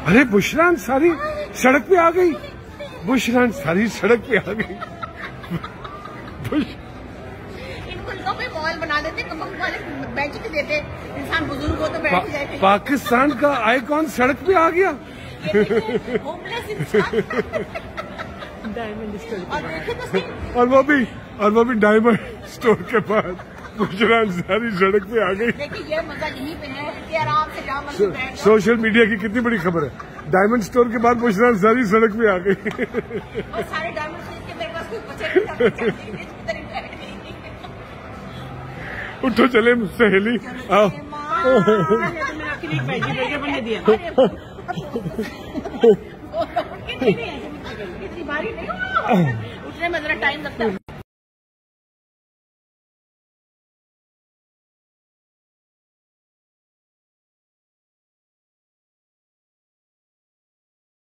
अरे बुशरा अंसारी सड़क पे आ गई। बुशरा अंसारी सड़क पे आ गई। इनको पे मॉल बना देते, कमक वाले बेंच पे देते, इंसान बुजुर्ग हो तो बैठ जाए। पाकिस्तान का आइकॉन सड़क पे आ गया। होमलेस इंसान। डायमंड स्टोर और वो भी डायमंड स्टोर के पास बुशरा अंसारी सड़क पे आ गई। देखिए ये मजा यहीं पे है कि आराम से जाओ। सोशल मीडिया की कितनी बड़ी खबर है। डायमंड स्टोर के बाद बुशरा अंसारी सड़क पे आ गई। और सारे डायमंड के मेरे पास कुछ बचे। उठो चले सहेली, आओ। इतनी बारी नहीं, उठने में जरा टाइम लगता है।